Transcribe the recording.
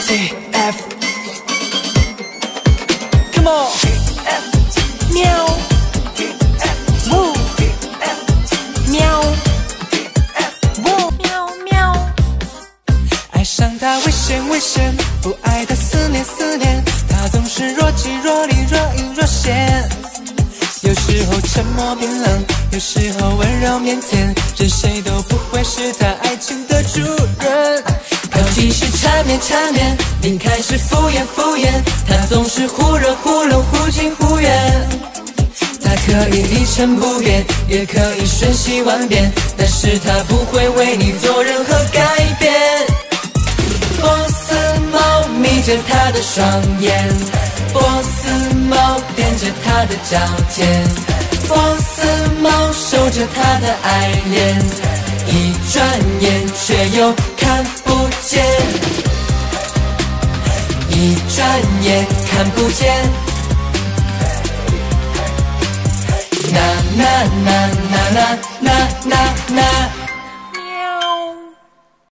C F Come on喵呜喵呜喵喵爱上他危险危险，不爱他思念思念，他总是若即若离若隐若现，有时候沉默冰冷，有时候温柔腼腆，任谁都不会是他爱情的主人。靠近时缠绵缠绵，离开时敷衍敷衍，他总是忽热忽冷忽近忽远。他可以一成不变，也可以瞬息万变，但是他不会为你做任何改变。波斯猫眯着他的双眼，波斯猫踮着他的脚尖，波斯猫守着他的爱恋，一转眼却又看不见，一转眼看不见。na na na na na na na na